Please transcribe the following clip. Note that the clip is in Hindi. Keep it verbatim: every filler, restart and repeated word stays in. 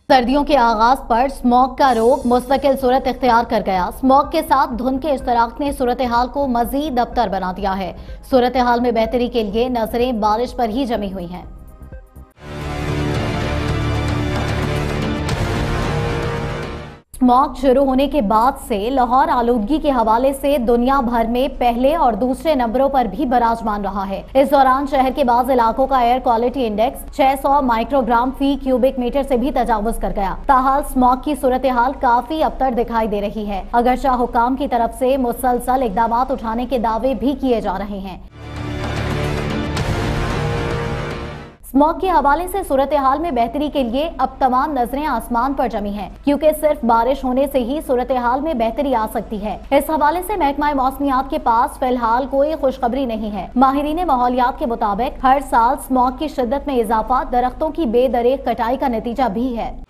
सर्दियों के आगाज पर स्मॉग का रोग मुस्तकिल सूरत इख्तियार कर गया। स्मॉग के साथ धुंध के इश्तराक ने सूरत हाल को मजीद अबतर बना दिया है। सूरत हाल में बेहतरी के लिए नजरें बारिश पर ही जमी हुई हैं। स्मॉग शुरू होने के बाद से लाहौर आलूदगी के हवाले से दुनिया भर में पहले और दूसरे नंबरों पर भी बराजमान रहा है। इस दौरान शहर के बाज़ इलाकों का एयर क्वालिटी इंडेक्स छह सौ माइक्रोग्राम फी क्यूबिक मीटर से भी तजावुज कर गया। ताहाल स्मॉग की सूरत हाल काफी अबतर दिखाई दे रही है, अगरचे हुकाम की तरफ से मुसलसल इकदाम उठाने के दावे भी किए जा रहे हैं। स्मॉग के हवाले से सूरत हाल में बेहतरी के लिए अब तमाम नजरें आसमान पर जमी हैं, क्योंकि सिर्फ बारिश होने से ही सूरत हाल में बेहतरी आ सकती है। इस हवाले से महकमा मौसमियात के पास फिलहाल कोई खुशखबरी नहीं है। माहिरीन माहौलियात के मुताबिक हर साल स्मॉग की शिद्दत में इजाफा दरख्तों की बेदरेक कटाई का नतीजा भी है।